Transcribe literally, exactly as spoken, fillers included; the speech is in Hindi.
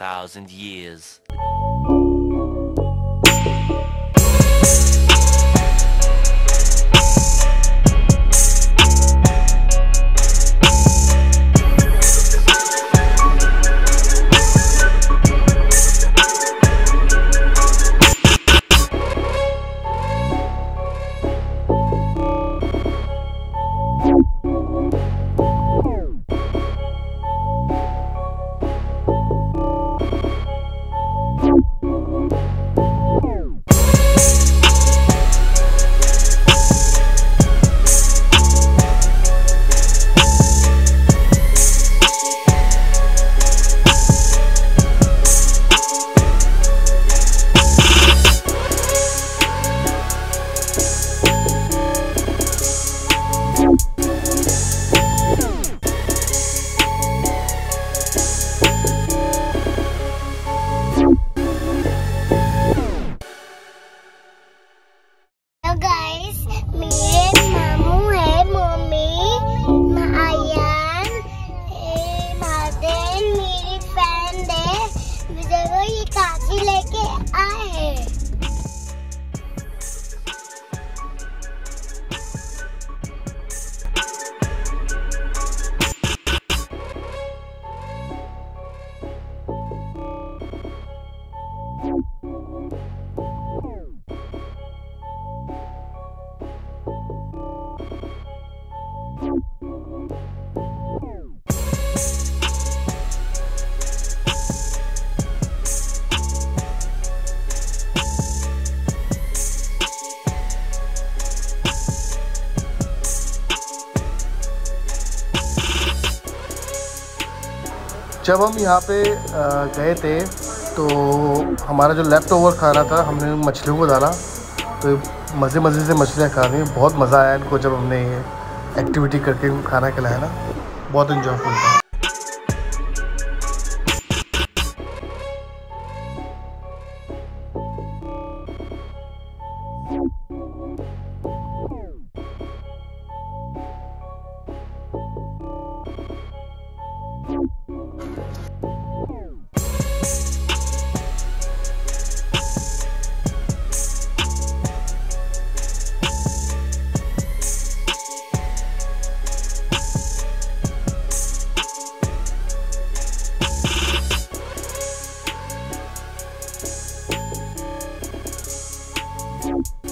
thousand years. गाइस, मेरे मामू है, मम्मी, आयान, महादेव, मेरी फ्रेंड है, विजय को ये काची लेके आए हैं। जब हम यहाँ पे गए थे तो हमारा जो लेफ्ट ओवर खाना था हमने मछलियों को डाला, तो मज़े मज़े से मछलियाँ खा रही हैं। बहुत मज़ा आया इनको जब हमने ये एक्टिविटी करके खाना खिलाया ना, बहुत इन्जॉयफुल था। you